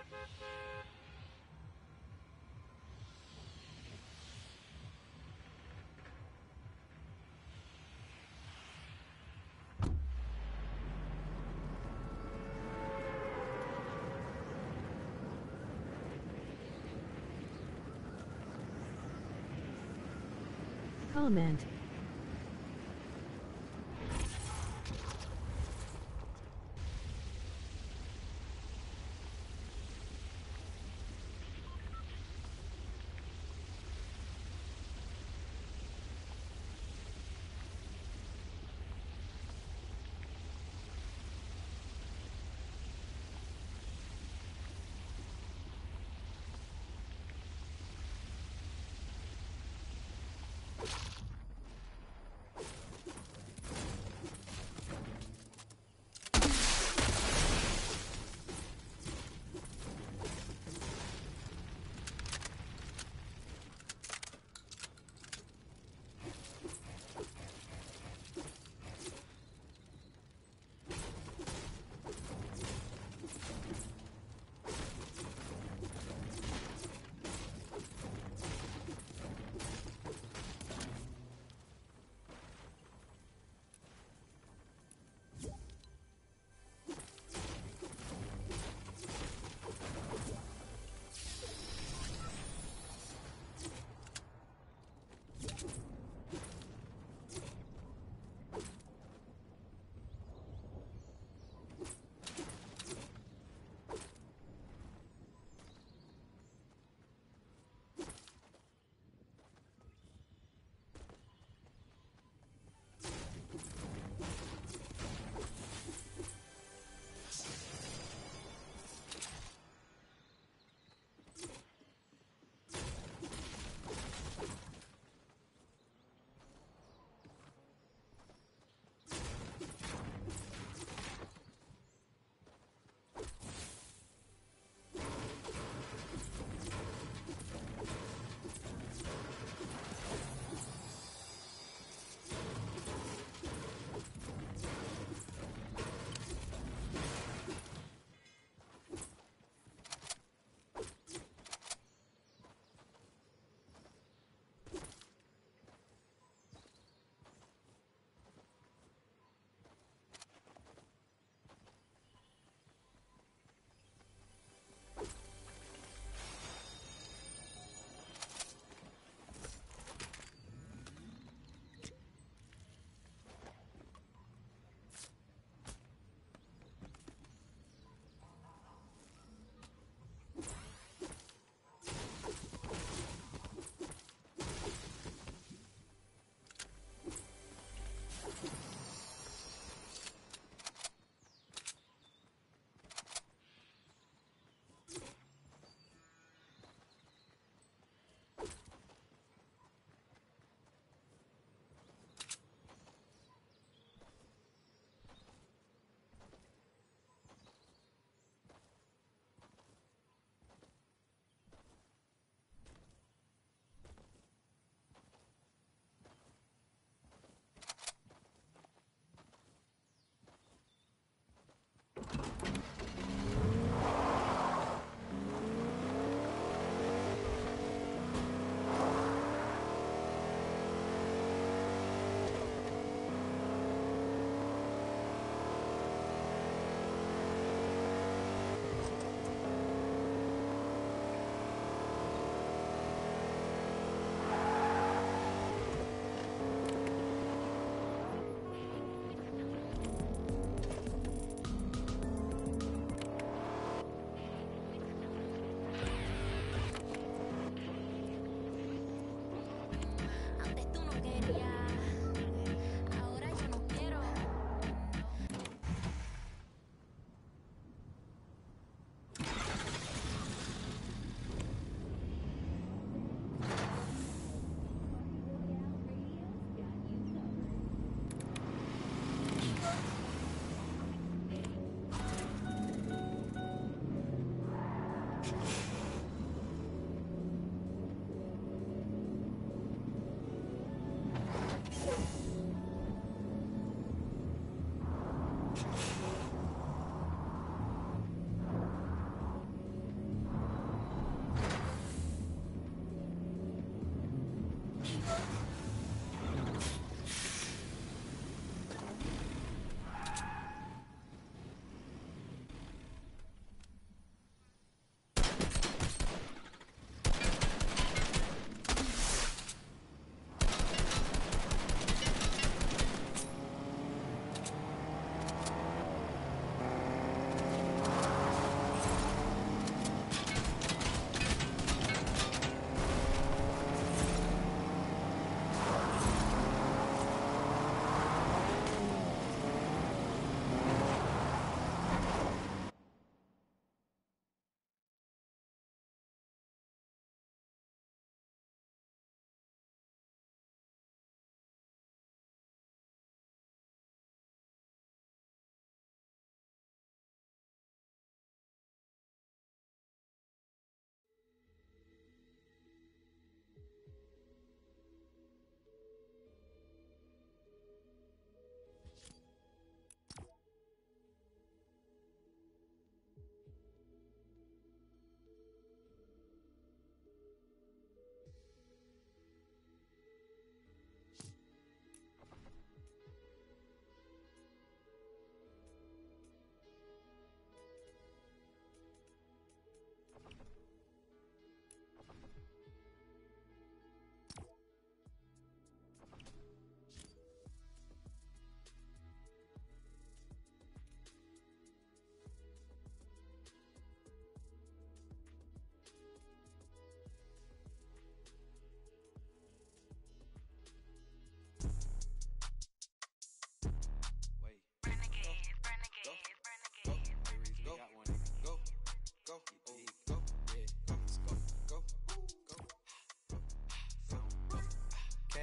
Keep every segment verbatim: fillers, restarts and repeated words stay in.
Comment.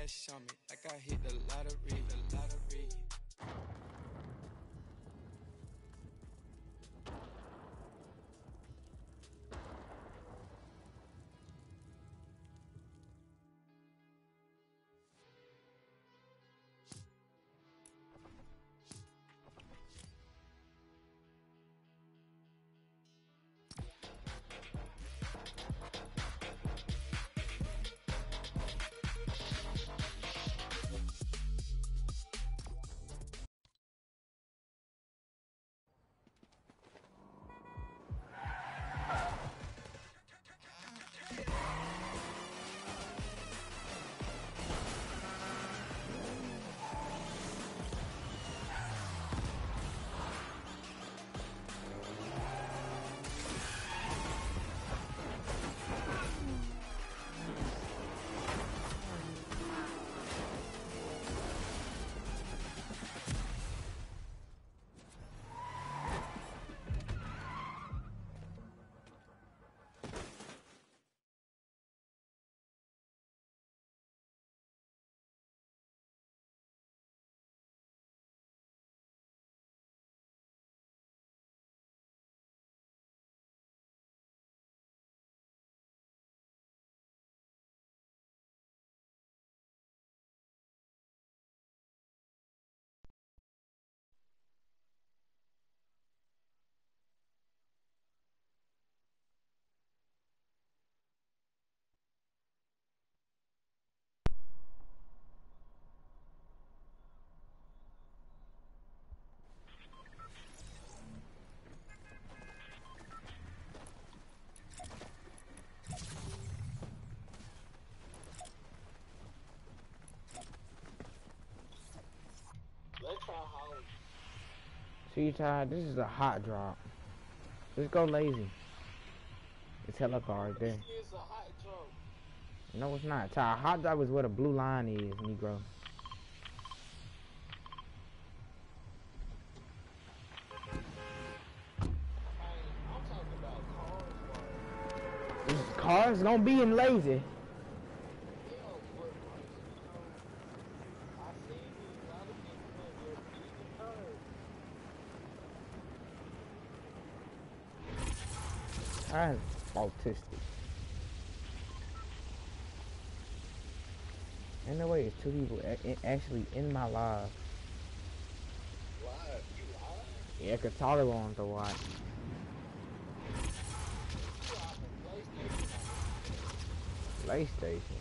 cash on me, like I hit the lottery, the lottery. Let's try Holly. See, Ty, this is a hot drop. Let's go lazy. It's hella car right there. This is a hot drop. No, it's not. Ty, hot drop is where the blue line is, Negro. Hey, I'm talking about cars, bro. This car's gonna be in lazy. Yeah, but, like, you know, I see a lot of people in there beating cars. Ty's autistic. In the way, it's two people actually in my live. Live? You live? Yeah, cause Tyler wants to watch. You live on PlayStation? PlayStation.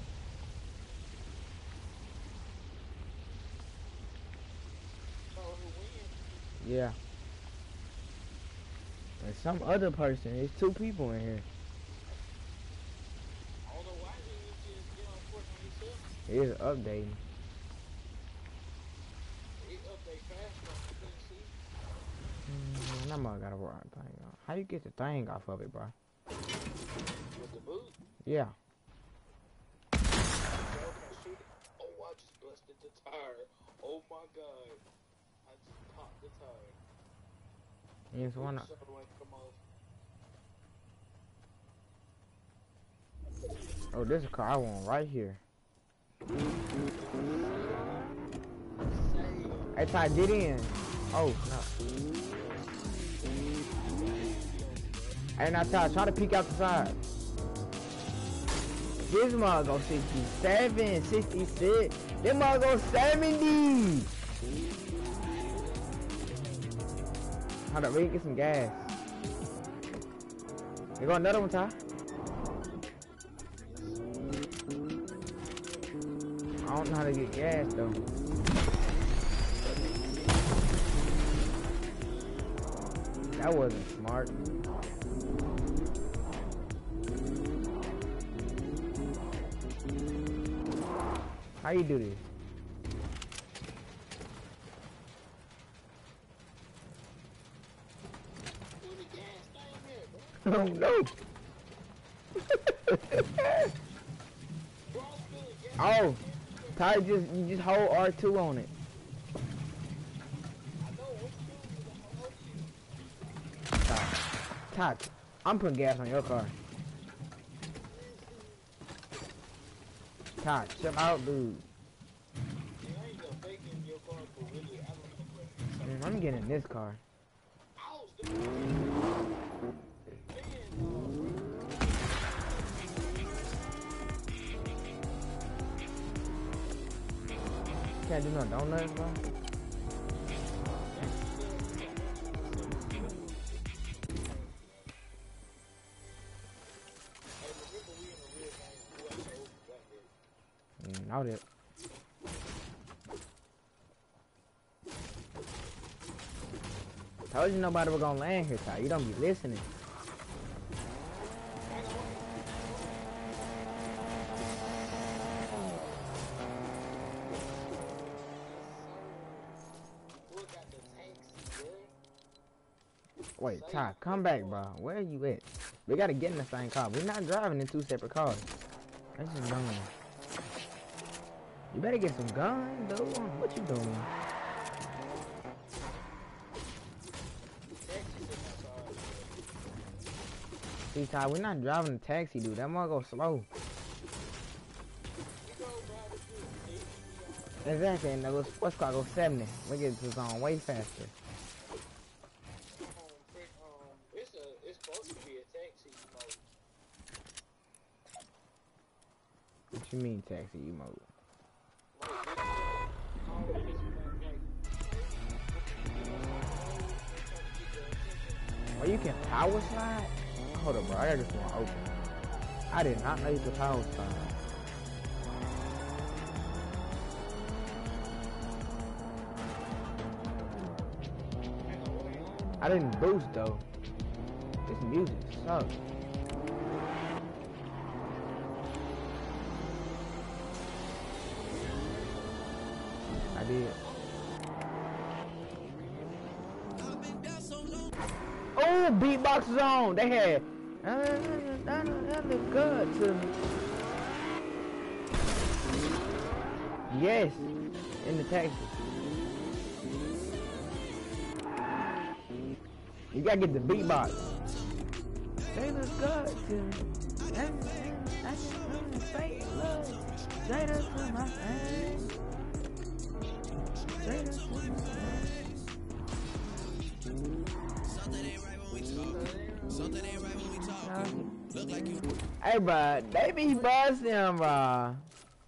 So who wins? Yeah. And some other person. There's two people in here. Although, why didn't you just get on Fortnite yourself? It is updating. It update fast on the P C. Mm, that mother gotta work thing off. How you get the thing off of it, bro? With the boot? Yeah. So can I shoot it? Oh, I just busted the tire. Oh my god. I just popped the tire. Yes, one. So like, come off. Oh, this is a car I want right here. Hey, Ty, get in. Oh, no. Hey, now, Ty, try to peek out the side. This mug go sixty-seven, sixty-six. This mug go seventy. Hold up, we can get some gas. You got another one, Ty? I don't know how to get gas though. That wasn't smart. How you do this? Oh no! Oh, Ty, just you just hold R two on it. Ty, Ty, I'm putting gas on your car. Ty, chill out, dude. get in this car. Ouch, the man, Can't do no donuts, bro. Mm, know that. Told you nobody was gonna land here, Ty. You don't be listening. Wait, Ty, come back, bro. Where are you at? We gotta get in the same car. We're not driving in two separate cars. That's just dumb. You better get some guns, dude. What you doing? See, Ty, we're not driving a taxi, dude. That might go slow. Exactly, and the sports car goes seventy. We get to zone way faster. What you mean taxi mode? Oh, you can power slide? Hold up, bro. I got this one open. I did not know you could power slide. I didn't boost though. This music sucks. I did. Oh, beatbox zone. They had. That look good to me. Yes, in the taxi. You gotta get the beatbox. They look good to me. I just wanna say love. Straight up to my face. Straight up to my face. Something ain't right when we talk. Something ain't right when we talk. Look like you. Hey, bro, they be buzzing, bro.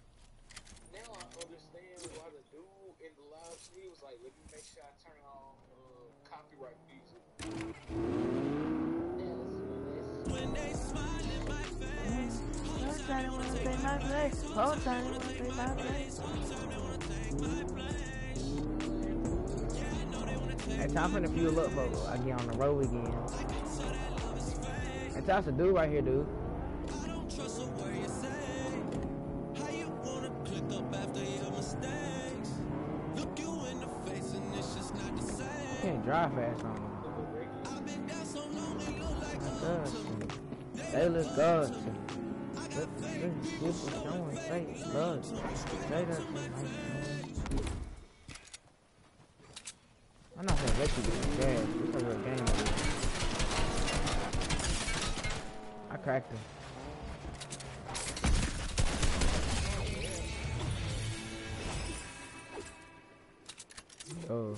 Whole time they wanna take my place. Hey, time for the fuel up, folks. I get on the road again. Hey, that's a dude right here, dude. I don't trust a word you say. How you wanna click up after your mistakes? Look you in the face and it's just not the same. You can't drive fast on them. I've been down so long it look like good. They look good. People showing fake blood. I'm not gonna let you get the gas. This is a real game. I cracked him. Oh.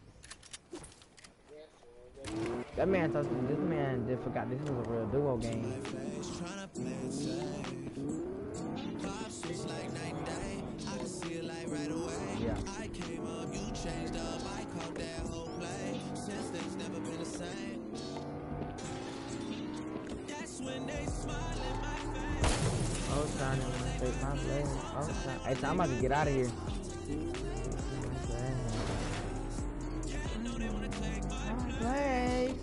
That man thought this man did forgot this was a real duo game. Yeah. I came up, you changed up, I caught that whole play. Since things never been the same. That's when they smile in my face. Oh, time to take my place. Oh, time. Hey, I'm about to get out of here. My place.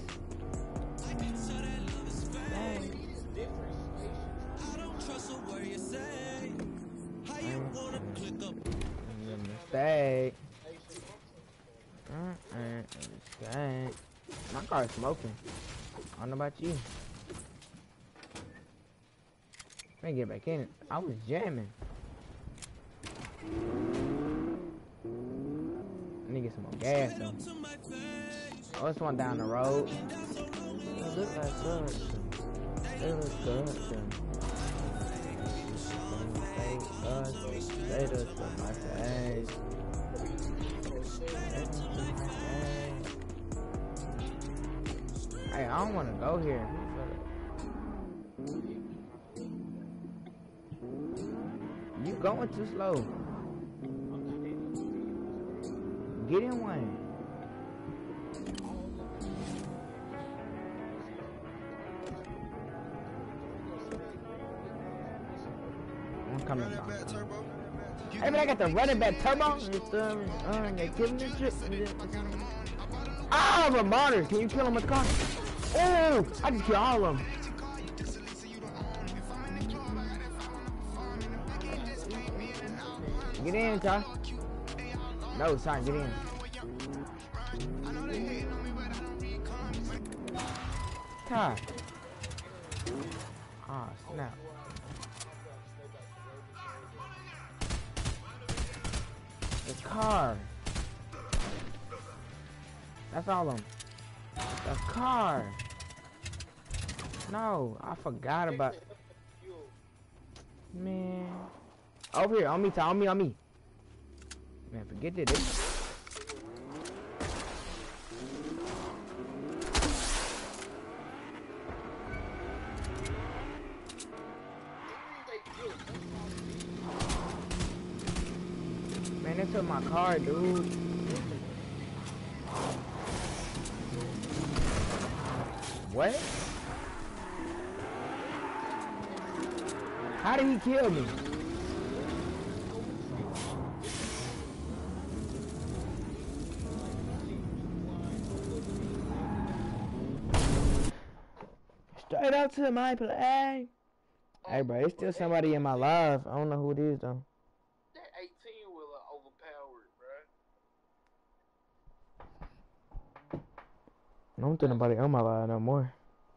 I don't trust a word you say. How you wanna click up? Mistake. Uh-uh, mistake. My car is smoking. I don't know about you. Let me get back in it. I was jamming. Let me get some more gas though. Oh, this one down the road. It looks like good. It looks good. Straight up to my face. Hey, I don't want to go here. You going too slow. Get in one. I'm coming down. Hey, but I got the running back turbo. It's, um, uh, they killing this shit. Ah, Ramona, can you kill him with the car? Oh, I just killed all of them. Get in, Ty. No, sorry, get in. Ty. Ah, oh, snap. The car. That's all of them. The car. No, I forgot about. Man. Over here, on me, Ty, on me, on me. Man, forget this. Man, they took my car, dude. What? How did he kill me? Straight up to my play. Hey, bro, it's still somebody in my life. I don't know who it is, though. That eighteen wheeler overpowered, bro. I don't think nobody on my life no more.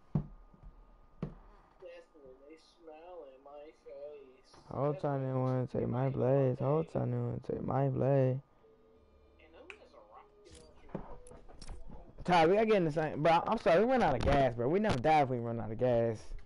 That's when they smile in my face. Whole time they want to take my blaze. Whole time they want to take my blaze. Ty, we gotta get in the same. Bro, I'm sorry, we run out of gas, bro. We never die if we run out of gas.